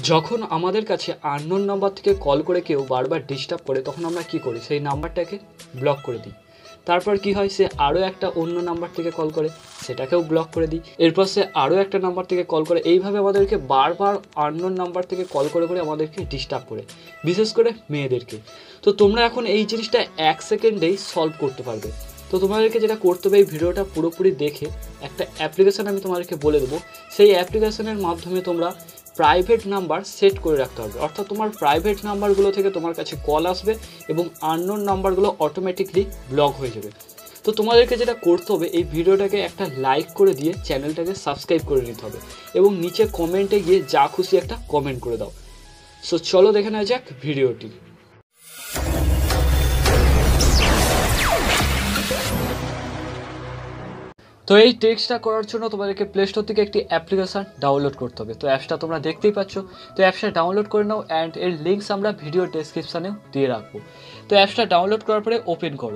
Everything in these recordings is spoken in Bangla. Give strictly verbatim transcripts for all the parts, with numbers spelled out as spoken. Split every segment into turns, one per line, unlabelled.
যখন আমাদের কাছে আননোন নাম্বার থেকে কল করে কেউ বারবার ডিস্টার্ব করে তখন আমরা কি করি, সেই নাম্বারটাকে ব্লক করে দিই। তারপর কি হয়, সে আরও একটা অন্য নাম্বার থেকে কল করে, সেটাকেও ব্লক করে দিই। এরপর সে আরও একটা নাম্বার থেকে কল করে। এইভাবে আমাদেরকে বারবার আননোন নাম্বার থেকে কল করে করে আমাদেরকে ডিস্টার্ব করে, বিশেষ করে মেয়েদেরকে। তো তোমরা এখন এই জিনিসটা এক সেকেন্ডেই সলভ করতে পারবে। তো তোমাদেরকে যেটা করতে হবে, এই ভিডিওটা পুরোপুরি দেখে একটা অ্যাপ্লিকেশান আমি তোমাদেরকে বলে দেবো। সেই অ্যাপ্লিকেশানের মাধ্যমে তোমরা প্রাইভেট নাম্বার সেট করে রাখতে হবে, অর্থাৎ তোমার প্রাইভেট নাম্বারগুলো থেকে তোমার কাছে কল আসবে এবং আননোন নাম্বারগুলো অটোমেটিকলি ব্লক হয়ে যাবে। তো তোমাদেরকে যেটা করতে হবে, এই ভিডিওটাকে একটা লাইক করে দিয়ে চ্যানেলটাকে সাবস্ক্রাইব করে নিতে হবে এবং নিচে কমেন্টে গিয়ে যা খুশি একটা কমেন্ট করে দাও। সো চলো দেখে নেওয়া যাক ভিডিওটি। তো এই টেক্সটটা করার জন্য তোমাদেরকে প্লে স্টোর থেকে একটি অ্যাপ্লিকেশান ডাউনলোড করতে হবে। তো অ্যাপসটা তোমরা দেখতেই পাচ্ছ। তো অ্যাপসটা ডাউনলোড করে নাও অ্যান্ড এর লিঙ্কস আমরা ভিডিও ডেসক্রিপশানেও দিয়ে রাখবো। তো অ্যাপসটা ডাউনলোড করার পরে ওপেন করো।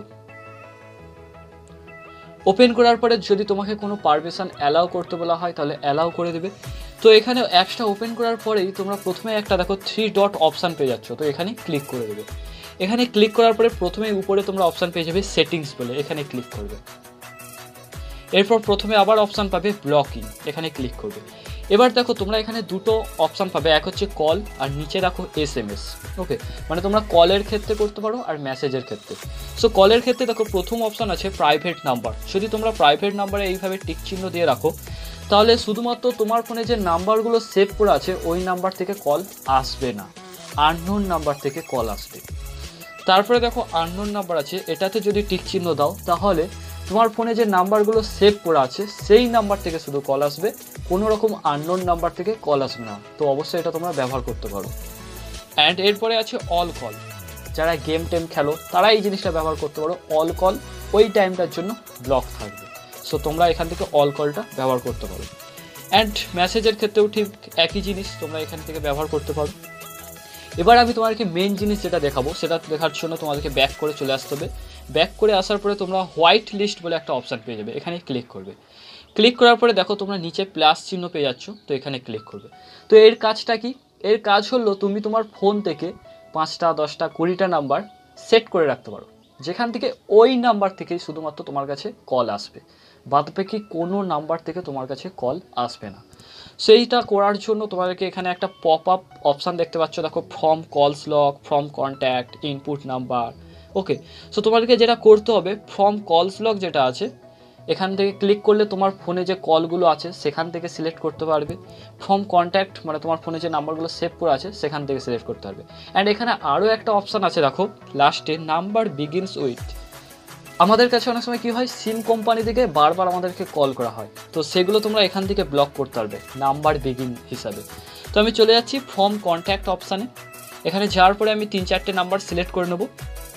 ওপেন করার পরে যদি তোমাকে কোনো পারমিশন অ্যালাউ করতে বলা হয় তাহলে অ্যালাউ করে দেবে। তো এখানে অ্যাপসটা ওপেন করার পরেই তোমরা প্রথমে একটা দেখো থ্রি ডট অপশান পেয়ে যাচ্ছ। তো এখানে ক্লিক করে দেবে। এখানে ক্লিক করার পরে প্রথমে উপরে তোমরা অপশান পেয়ে যাবে সেটিংস বলে, এখানে ক্লিক করবে। এরপর প্রথমে আবার অপশান পাবে ব্লকিং, এখানে ক্লিক করবে। এবার দেখো তোমরা এখানে দুটো অপশান পাবে, এক হচ্ছে কল আর নিচে দেখো এস এম এস। ওকে, মানে তোমরা কলের ক্ষেত্রে করতে পারো আর মেসেজের ক্ষেত্রে। সো কলের ক্ষেত্রে দেখো প্রথম অপশান আছে প্রাইভেট নাম্বার। যদি তোমরা প্রাইভেট নাম্বারে এইভাবে টিক চিহ্ন দিয়ে রাখো তাহলে শুধুমাত্র তোমার ফোনে যে নাম্বারগুলো সেভ করে আছে ওই নাম্বার থেকে কল আসবে না, আননোন নাম্বার থেকে কল আসবে। তারপরে দেখো আননোন নাম্বার আছে, এটাতে যদি টিক চিহ্ন দাও তাহলে তোমার ফোনে যে নাম্বারগুলো সেভ করা আছে সেই নাম্বার থেকে শুধু কল আসবে, কোনো রকম আননোন নাম্বার থেকে কল আসবে না। তো অবশ্যই এটা তোমরা ব্যবহার করতে পারো। অ্যান্ড এরপরে আছে অল কল। যারা গেম টেম খেলো তারা এই জিনিসটা ব্যবহার করতে পারো। অল কল ওই টাইমটার জন্য ব্লক থাকবে। সো তোমরা এখান থেকে অল কলটা ব্যবহার করতে পারো। অ্যান্ড মেসেজের ক্ষেত্রেও ঠিক একই জিনিস তোমরা এখান থেকে ব্যবহার করতে পারো। এবার আমি তোমাদেরকে মেন জিনিস যেটা দেখাবো সেটা দেখার জন্য তোমাদেরকে ব্যাক করে চলে আসতে হবে। ব্যাক করে আসার পরে তোমরা হোয়াইট লিস্ট বলে একটা অপশান পেয়ে যাবে, এখানে ক্লিক করবে। ক্লিক করার পরে দেখো তোমরা নিচে প্লাস চিহ্ন পেয়ে যাচ্ছ, তো এখানে ক্লিক করবে। তো এর কাজটা কি? এর কাজ হলো তুমি তোমার ফোন থেকে পাঁচটা দশটা কুড়িটা নাম্বার সেট করে রাখতে পারো, যেখান থেকে ওই নাম্বার থেকেই শুধুমাত্র তোমার কাছে কল আসবে, বাদবাকি কোনো নাম্বার থেকে তোমার কাছে কল আসবে না। সেইটা করার জন্য তোমাদেরকে এখানে একটা পপ আপ অপশান দেখতে পাচ্ছ, দেখো from calls lock, from contact, input number. Okay, so তোমাদেরকে যেটা করতে হবে, ফ্রম কলস লক যেটা আছে এখান থেকে ক্লিক করলে তোমার ফোনে যে কলগুলো আছে সেখান থেকে সিলেক্ট করতে পারবে। ফ্রম কন্ট্যাক্ট মানে তোমার ফোনে যে নাম্বারগুলো সেভ করে আছে সেখান থেকে সিলেক্ট করতে পারবে। অ্যান্ড এখানে আরও একটা অপশান আছে দেখো লাস্টে, নাম্বার বিগিনস উইথ। আমাদের কাছে অনেক সময় কী হয়, সিম কোম্পানি থেকে বারবার আমাদেরকে কল করা হয়, তো সেগুলো তোমরা এখান থেকে ব্লক করতে পারবে নাম্বার বিগিন হিসাবে। তো আমি চলে যাচ্ছি ফ্রম কন্ট্যাক্ট অপশানে। এখানে যাওয়ার পরে আমি তিন চারটে নাম্বার সিলেক্ট করে নেব।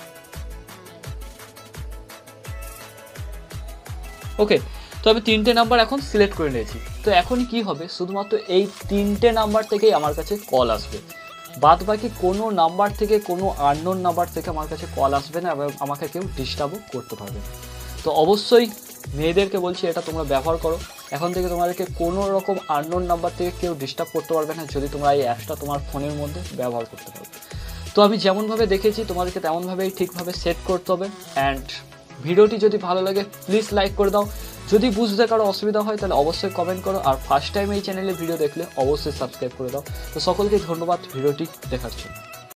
ওকে, তো আমি তিনটে নাম্বার এখন সিলেক্ট করে নিয়েছি। তো এখনই কি হবে, শুধুমাত্র এই তিনটে নাম্বার থেকেই আমার কাছে কল আসবে, বাদ বাকি কোনো নাম্বার থেকে, কোনো আননোন নাম্বার থেকে আমার কাছে কল আসবে না এবং আমাকে কেউ ডিস্টার্বও করতে পারবে না। তো অবশ্যই মেয়েদেরকে বলছি এটা তোমরা ব্যবহার করো। এখন থেকে তোমাদেরকে কোনো রকম আননোন নাম্বার থেকে কেউ ডিস্টার্ব করতে পারবে না যদি তোমরা এই অ্যাপসটা তোমার ফোনের মধ্যে ব্যবহার করতে পারো। তো আমি যেমনভাবে দেখেছি তোমাদেরকে তেমনভাবেই ঠিকভাবে সেট করতে হবে। অ্যান্ড ভিডিওটি যদি ভালো লাগে প্লিজ লাইক করে দাও। যদি বুঝতে কারো অসুবিধা হয় তাহলে অবশ্যই কমেন্ট করো। আর ফার্স্ট টাইম এই চ্যানেলে ভিডিও দেখলে অবশ্যই সাবস্ক্রাইব করে দাও। তো সকলকে ধন্যবাদ ভিডিওটি দেখার জন্য।